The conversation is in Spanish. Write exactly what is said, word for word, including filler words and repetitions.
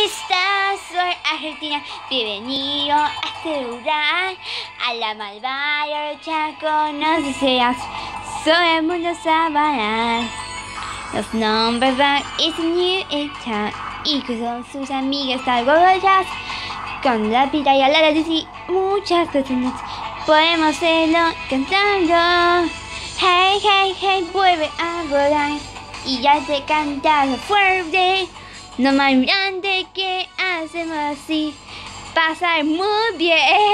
Esta soy Argentina, bienvenido a este lugar, a la malvada lucha con los deseos, soy el mundo sabrá. Los nombres van y New Town, y que son sus amigas tan gordas, con la vida y a la de sí, muchas personas podemos hacerlo cantando. Hey, hey, hey, vuelve a volar y ya te cantado fuerte. No más grande que hacemos así, pasar muy bien.